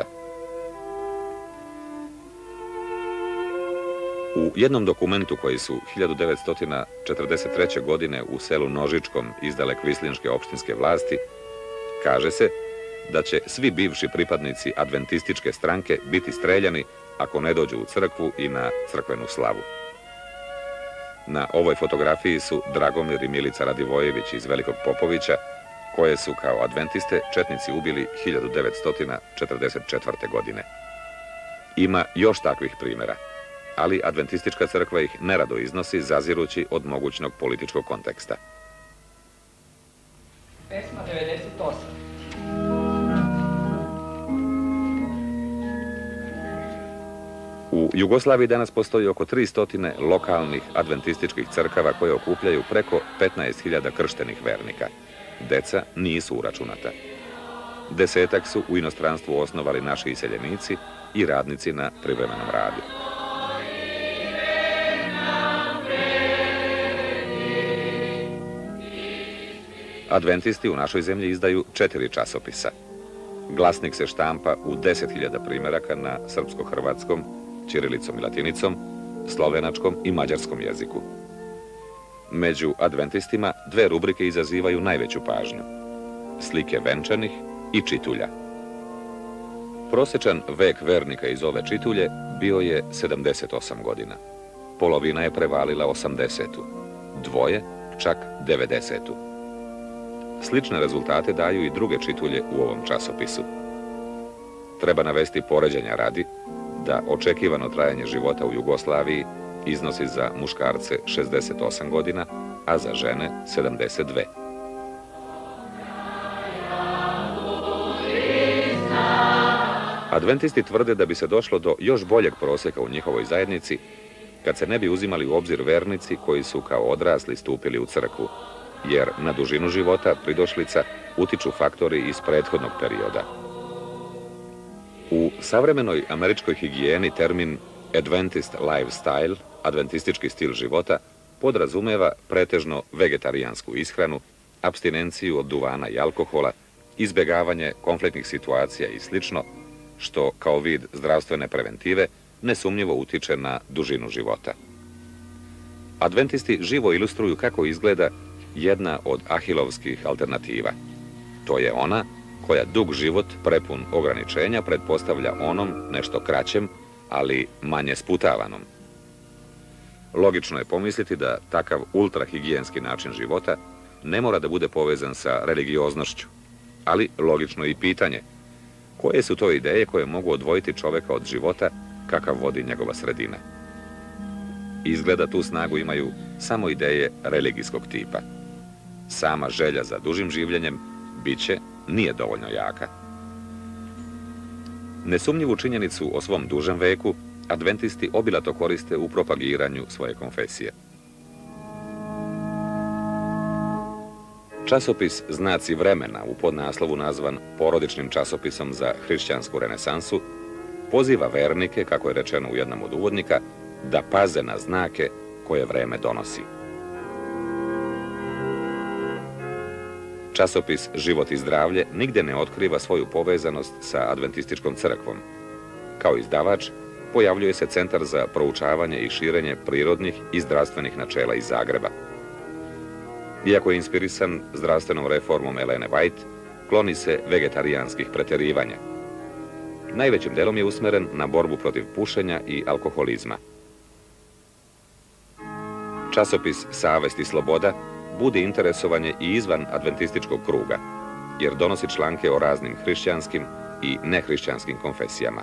U jednom dokumentu koji su hiljadu devetsto četrdeset treće. godine u selu Nožičkom izdale kvislinške opštinske vlasti, kaže se da će svi bivši pripadnici adventističke stranke biti streljani ako ne dođu u crkvu i na crkvenu slavu. Na ovoj fotografiji su Dragomir i Milica Radivojević iz Velikog Popovića, koje su kao adventiste četnici ubili hiljadu devetsto četrdeset četvrte. godine. Ima još takvih primjera, ali adventistička crkva ih nerado iznosi, zazirući od mogućnog političkog konteksta. Pesma devedeset osam. U Jugoslaviji danas postoji oko tristo lokalnih adventističkih crkava koje okupljaju preko petnaest hiljada krštenih vernika. Deca nisu uračunata. Desetak su u inostranstvu osnovali naši iseljenici i radnici na privremenom radu. Adventisti u našoj zemlji izdaju četiri časopisa. Glasnik se štampa u deset hiljada primjeraka na srpsko-hrvatskom, ćirilicom i latinicom, slovenačkom i mađarskom jeziku. Među adventistima dve rubrike izazivaju najveću pažnju: slike venčanih i čitulja. Prosječan vek vernika iz ove čitulje bio je sedamdeset osam godina. Polovina je prevalila osamdesetu, dvoje čak devedesetu. Slične rezultate daju i druge čitulje u ovom časopisu. Treba navesti poređenja radi da očekivano trajanje života u Jugoslaviji iznosi za muškarce šezdeset osam godina, a za žene sedamdeset dve. Adventisti tvrde da bi se došlo do još boljeg prosjeka u njihovoj zajednici kad se ne bi uzimali u obzir vernici koji su kao odrasli stupili u crkvu, jer na dužinu života pridošlica utiču faktori iz prethodnog perioda. U savremenoj američkoj higijeni termin Adventist lifestyle, adventistički stil života, podrazumeva pretežno vegetarijansku ishranu, apstinenciju od duvana i alkohola, izbjegavanje konfliktnih situacija i slično, što kao vid zdravstvene preventive nesumnjivo utiče na dužinu života. Adventisti živo ilustruju kako izgleda jedna od ahilovskih alternativa. To je ona koja dug život prepun ograničenja pretpostavlja onom nešto kraćem, ali manje sputavanom. Logično je pomisliti da takav ultrahigijenski način života ne mora da bude povezan sa religioznošću, ali logično je i pitanje koje su to ideje koje mogu odvojiti čoveka od života kakav vodi njegova sredina. Izgleda tu snagu imaju samo ideje religijskog tipa. Sama želja za dužim življenjem biće nije dovoljno jaka. Nesumnjivu činjenicu o svom dužem veku adventisti obilato koriste u propagiranju svoje konfesije. Časopis Znaci vremena, u podnaslovu nazvan porodičnim časopisom za hrišćansku renesansu, poziva vernike, kako je rečeno u jednom od uvodnika, da paze na znake koje vreme donosi. Časopis Život i zdravlje nigde ne otkriva svoju povezanost sa Adventističkom crkvom. Kao izdavač pojavljuje se Centar za proučavanje i širenje prirodnih i zdravstvenih načela iz Zagreba. Iako je inspirisan zdravstvenom reformom Elene White, kloni se vegetarijanskih preterivanja. Najvećim delom je usmeren na borbu protiv pušenja i alkoholizma. Časopis Savest i sloboda budi interesovanje i izvan adventističkog kruga, jer donosi članke o raznim hrišćanskim i nehrišćanskim konfesijama.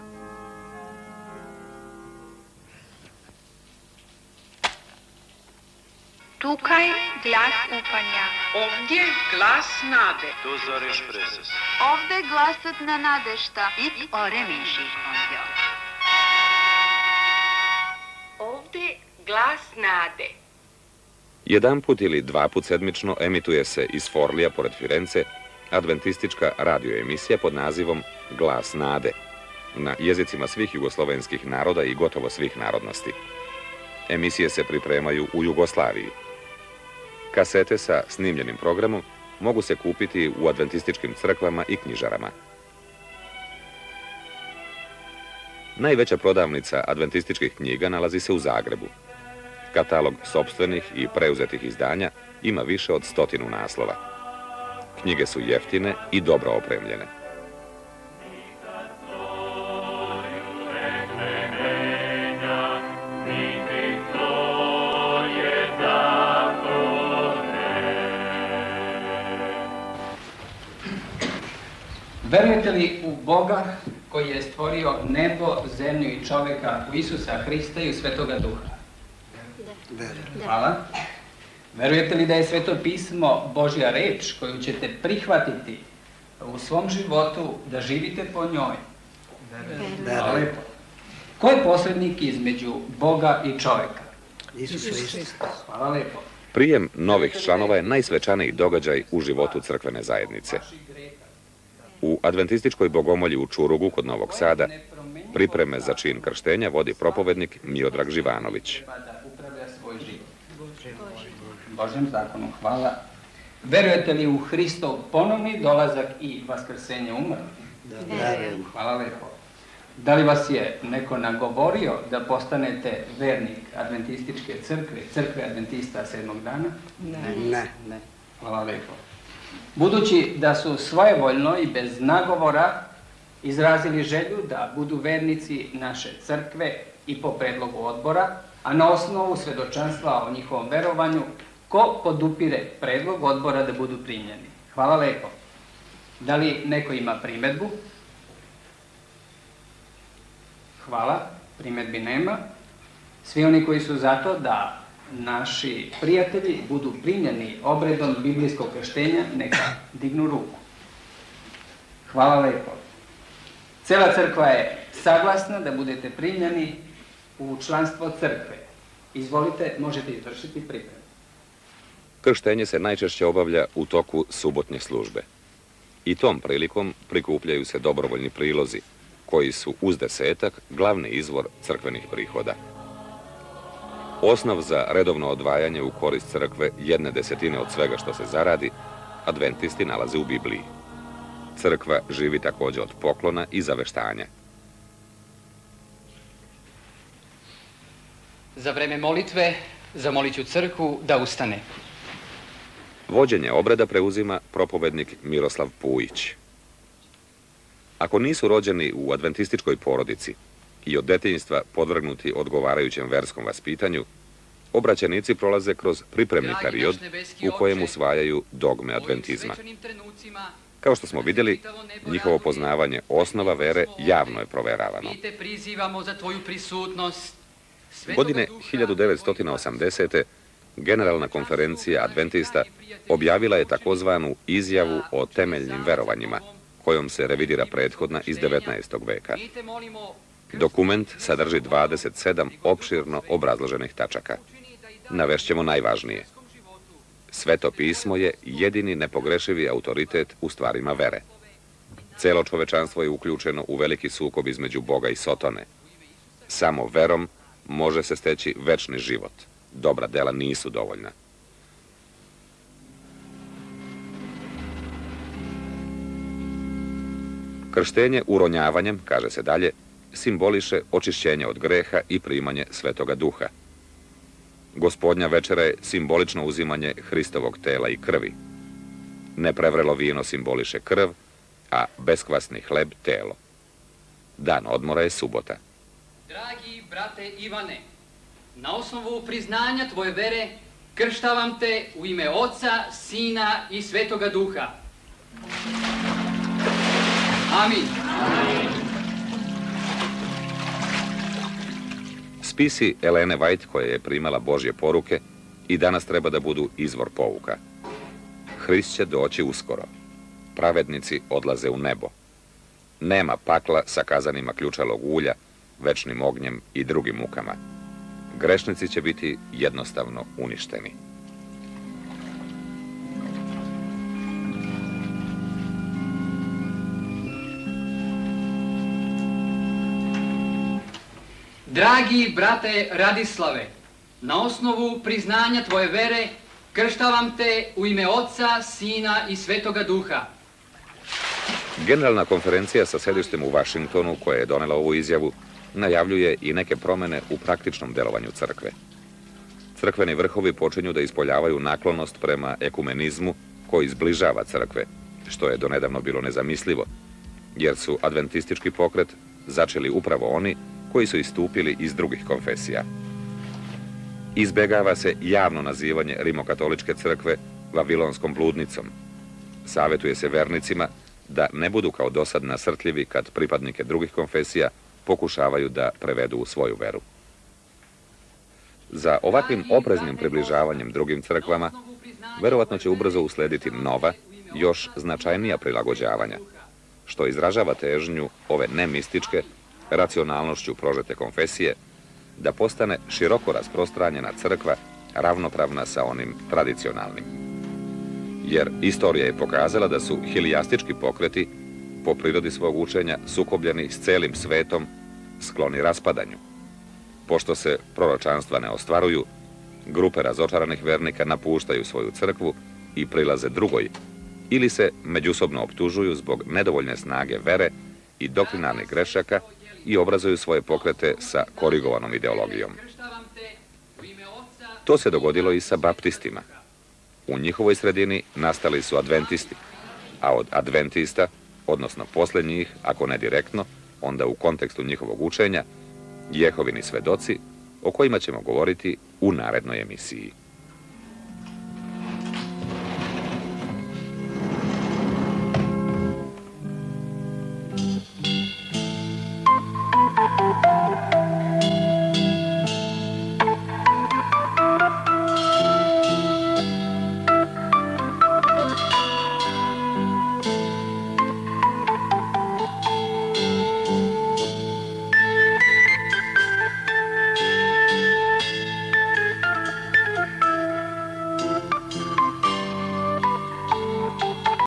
Tukaj glas upanja. Ovdje glas nade. Dozoriš preses. Ovde glasat na nadešta. It oreminši ondjo. Ovdje glas nade. Jedanput ili dva put sedmično emituje se iz Forlija pored Firence adventistička radioemisija pod nazivom Glas nade na jezicima svih jugoslovenskih naroda i gotovo svih narodnosti. Emisije se pripremaju u Jugoslaviji. Kasete sa snimljenim programom mogu se kupiti u adventističkim crkvama i knjižarama. Najveća prodavnica adventističkih knjiga nalazi se u Zagrebu. Katalog sopstvenih i preuzetih izdanja ima više od stotinu naslova. Knjige su jeftine i dobro opremljene. Verujete li u Boga koji je stvorio nebo, zemlju i čovjeka, u Isusa Hrista i u Svetoga Duha? Da. Hvala. Verujete li da je Sveto pismo Božja reč koju ćete prihvatiti u svom životu da živite po njoj? Hvala lepo. Ko je posrednik između Boga i čovjeka? Isus Hrist. Hvala lepo. Prijem novih članova je najsvečaniji događaj u životu crkvene zajednice. U adventističkoj bogomolji u Čurugu kod Novog Sada pripreme za čin krštenja vodi propovednik Miodrag Živanović. Božjem zakonu, hvala. Verujete li u Hristov ponovni dolazak i vaskrsenje umrlih? Da. Hvala lepo. Da li vas je neko nagovorio da postanete vernik adventističke crkve, crkve adventista sedmog dana? Ne. Ne. Hvala lepo. Budući da su svojevoljno i bez nagovora izrazili želju da budu vernici naše crkve i po predlogu odbora, a na osnovu svedočanstva o njihovom verovanju, ko podupire predlog odbora da budu primljeni? Hvala lepo. Da li neko ima primedbu? Hvala, primedbi nema. Svi oni koji su za to da naši prijatelji budu primljeni obredom biblijskog krštenja, neka dignu ruku. Hvala lepo. Cela crkva je saglasna da budete primljeni u članstvo crkve. Izvolite, možete izvršiti pripremu. Krštenje se najčešće obavlja u toku subotnje službe. I tom prilikom prikupljaju se dobrovoljni prilozi, koji su uz desetak glavni izvor crkvenih prihoda. Osnov za redovno odvajanje u korist crkve jedne desetine od svega što se zaradi, adventisti nalaze u Bibliji. Crkva živi također od poklona i zaveštanja. Za vreme molitve zamolit ću crkvu da ustane. Vođenje obreda preuzima propovednik Miroslav Pujić. Ako nisu rođeni u adventističkoj porodici i od detinjstva podvrgnuti odgovarajućem verskom vaspitanju, obraćenici prolaze kroz pripremni period u kojem usvajaju dogme adventizma. Kao što smo vidjeli, njihovo poznavanje osnova vere javno je proveravano. Godine hiljadu devetsto osamdesete. Generalna konferencija adventista objavila je takozvanu izjavu o temeljnim verovanjima, kojom se revidira prethodna iz devetnaestog veka. Dokument sadrži dvadeset sedam opširno obrazloženih tačaka. Navešćemo najvažnije. Sveto pismo je jedini nepogrešivi autoritet u stvarima vere. Celo čovečanstvo je uključeno u veliki sukob između Boga i Sotone. Samo verom može se steći večni život. Dobra dela nisu dovoljna. Krštenje uronjavanjem, kaže se dalje, simboliše očišćenje od greha i primanje Svetoga Duha. Gospodnja večera je simbolično uzimanje Hristovog tela i krvi. Neprevrelo vino simboliše krv, a beskvasni hleb telo. Dan odmora je subota. Dragi brate Ivane, na osnovu priznanja tvoje vere krštavam te u ime Oca, Sina i Svetoga Duha. Amin. Spisi Elene White, koja je primala Božje poruke, i danas treba da budu izvor pouka. Hrist će doći uskoro. Pravednici odlaze u nebo. Nema pakla sa kazanima ključalog ulja, večnim ognjem i drugim mukama. Grešnici će biti jednostavno uništeni. Dragi brate Radislave, na osnovu priznanja tvoje vere krštavam te u ime Oca, Sina i Svetoga Duha. Generalna konferencija sa sedištem u Vašingtonu, koja je donela ovu izjavu, najavljuje i neke promene u praktičnom delovanju crkve. Crkveni vrhovi počinju da ispoljavaju naklonost prema ekumenizmu koji zbližava crkve, što je donedavno bilo nezamislivo, jer su adventistički pokret začeli upravo oni koji su istupili iz drugih konfesija. Izbegava se javno nazivanje rimokatoličke crkve vavilonskom bludnicom. Savetuje se vernicima da ne budu kao dosad nasrtljivi kad pripadnike drugih konfesija pokušavaju da prevedu u svoju veru. Za ovakvim opreznim približavanjem drugim crkvama verovatno će ubrzo uslediti nova, još značajnija prilagođavanja, što izražava težnju ove nemističke, racionalnošću prožete konfesije, da postane široko rasprostranjena crkva ravnopravna sa onim tradicionalnim. Jer istorija je pokazala da su hilijastički pokreti, po prirodi svog učenja, sukobljeni s celim svetom, skloni raspadanju. Pošto se proročanstva ne ostvaruju, grupe razočaranih vernika napuštaju svoju crkvu i prilaze drugoj, ili se međusobno optužuju zbog nedovoljne snage vere i doktrinarnih grešaka i obrazuju svoje pokrete sa korigovanom ideologijom. To se dogodilo i sa baptistima. U njihovoj sredini nastali su adventisti, a od adventista, odnosno posle njih, ako ne direktno, onda u kontekstu njihovog učenja, Jehovini svedoci, o kojima ćemo govoriti u narednoj emisiji.